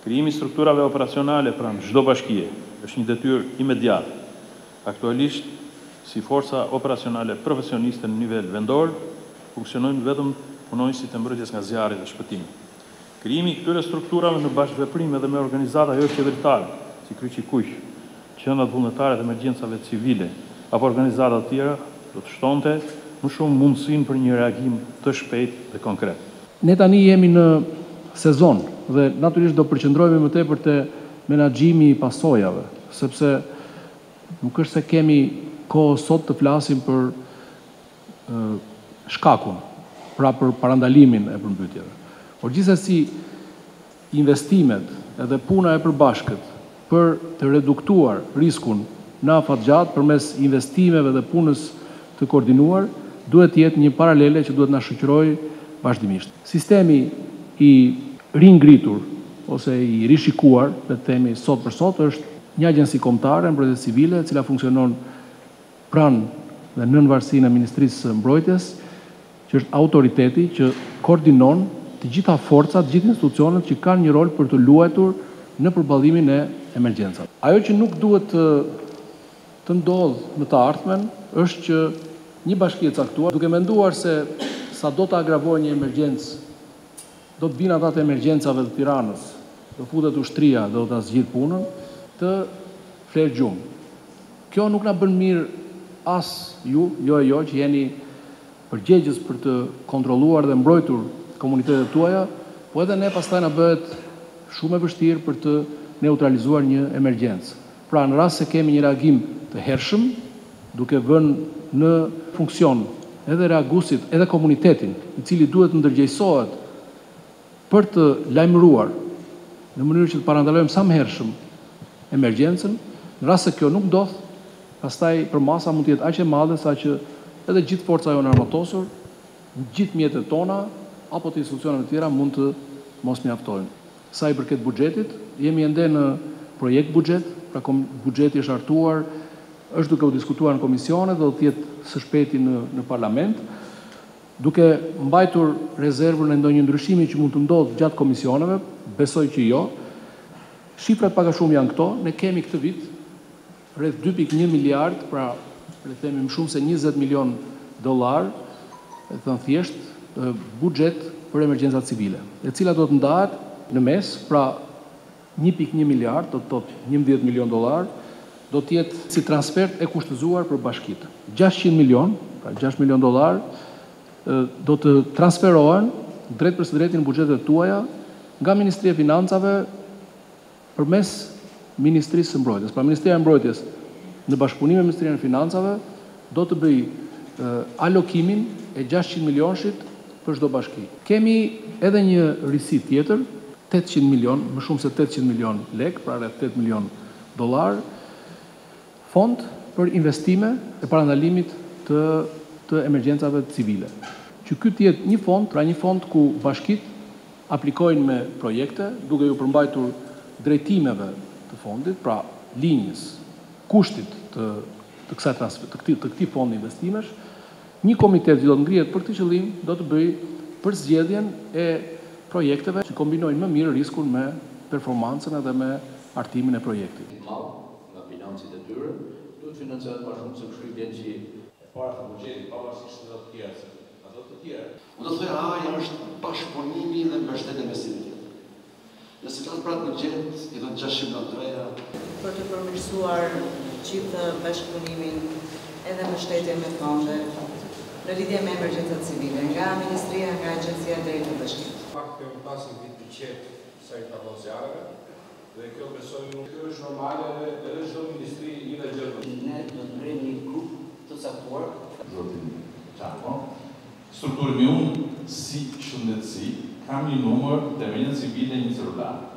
Krijimi i strukturave operacionale pranë çdo bashkie është një detyrë imediate. Aktualisht, si forca operacionale profesioniste në nivel vendor, funksionojnë vetëm punonjësit e mbrojtjes nga zjarri dhe shpëtimi. Krijimi i këtyre strukturave në bashkëveprim edhe me organizata jo qeveritare, si Kryqi-Kuq, qendrat vullnetare dhe emergjencave civile, apo organizata të tjera, do të shtonte më shumë mundësinë për një reagim të shpejtë dhe konkret. Ne tani jemi në sezon dhe natyrisht do përqendrohemi më tepër te menaxhimi i pasojave, sepse nuk është se kemi kohë sot të flasim për shkakun, pra për parandalimin e përmbytjeve. Por gjithsesi investimet edhe puna e përbashkët për të reduktuar riskun në afatgjat përmes investimeve dhe punës të koordinuar, duhet të jetë një paralele që duhet na shoqërojë vazhdimisht. Sistemi i ringritur ose i rishikuar, le të themi sot për sot, është një agjenci kombëtare mbrojtje civile, e cila funksionon pranë dhe nën varësinë e Ministrisë së Mbrojtjes, që është autoriteti që koordinon të gjitha forcat, të gjithë institucionet që kanë një rol për të luajtur në përballimin e emergjencave. Ajo që nuk duhet të ndodhë në të ardhmen është që një bashki e caktuar, duke menduar se sa do të agravojë një emergjencë, do të vinë ata të emergjencave të Tiranës, do futet ushtria dhe do ta zgjidh punën, të flerë gjumë. Kjo nuk na bën mirë as ju, jo që jeni përgjegjës për të kontrolluar dhe mbrojtur komunitetet tuaja, po edhe ne pastaj na bëhet shumë e vështirë për të neutralizuar një emergjencë. Pra në rast se kemi një reagim të hershëm, duke vënë në funksion edhe reaguesit, edhe komunitetin, i cili duhet të ndërgjegjësohet për të lajmëruar në mënyrë që të parandalojmë sa më hershëm emergjencën, në rast se kjo nuk ndodh, pastaj përmasa mund të jetë aq e madhe sa që edhe gjithë forca jonë armatosur, gjithë mjetet tona apo të institucioneve të tjera mund të mos mjaftojnë. Sa i përket buxhetit, jemi ende në projekt buxhet, pra buxheti është hartuar, është duke u diskutuar në komisione dhe do të jetë së shpejti në parlament, duke mbajtur rezervën e ndonjë ndryshimi që mund të ndodhë gjatë komisioneve, besoj që jo. Shifrat pak a shumë janë këto, ne kemi këtë vit rreth 2.1 miliard, pra le të themi më shumë se 20 milion dollar, e thënë thjesht, buxhet për emergjencat civile, e cila do të ndahet në mes, pra 1.1 miliard, do të thotë 11 milion dollar, do të jetë si transfert e kushtëzuar për bashkitë. 600 milion, pra 6 milion dollar, do të transferohen drejt për së drejti në buxhetet tuaja nga Ministria e Financave përmes Ministrisë së Mbrojtjes. Pra Ministria e Mbrojtjes në bashkëpunim me Ministrinë e Financave do të bëj alokimin e 600 milionshit për çdo bashki. Kemi edhe një risi tjetër, 800 milion, më shumë se 800 milion lek, pra rreth 8 milion dollar, fond për investime e parandalimit të emergjencave civile. Që ky të jetë një fond, pra një fond ku bashkit aplikojnë me projekte, duke ju përmbajtur drejtimeve të fondit, pra linjës, kushtit të këtij fondi investimesh, një komitet që do të ngrihet për këtë qëllim do të bëj për zgjedhjen e projekteve që kombinojnë më mirë riskun me performancën edhe me artimin e projektit. Nga financit e tyre, duhet financohet më shumë se kështu vjen që e para të buxhetit pavarësisht nga të tjerë. Ato të tjera. Do të thoya ajo është bashkëpunimi dhe mbështetje mes civilit. Nëse ka pra buxhet, i do 600 milion dolara për të përmirësuar gjithë bashkëpunimin edhe mbështetjen me fonde në lidhje me emergjencat civile, nga Ministria, nga Agjencia deri në Bashkinë. Pak kemi pasur vit të qetë sa i ka zjarreve, dhe kjo besoj nuk është normale edhe çdo ministri i gjë. Ne do të bëjmë një grup të caktuar. Zotin Çako, strukturimi unë si shëndetësi kam një numër të emergjencë civile një celular.